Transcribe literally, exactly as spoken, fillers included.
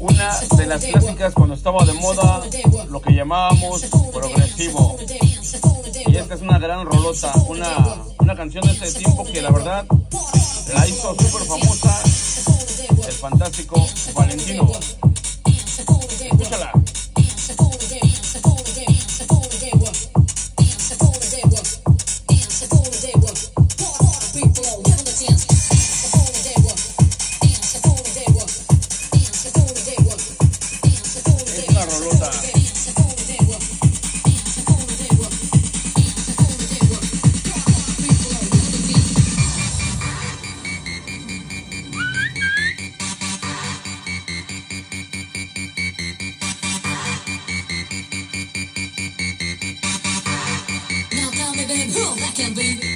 una de las clásicas cuando estaba de moda, lo que llamábamos progresivo. Y esta es una gran rolota, una, una canción de este tiempo que la verdad la hizo súper famosa el fantástico Valentino. Escúchala. Es una rolota. Now tell me, babe, who that can be?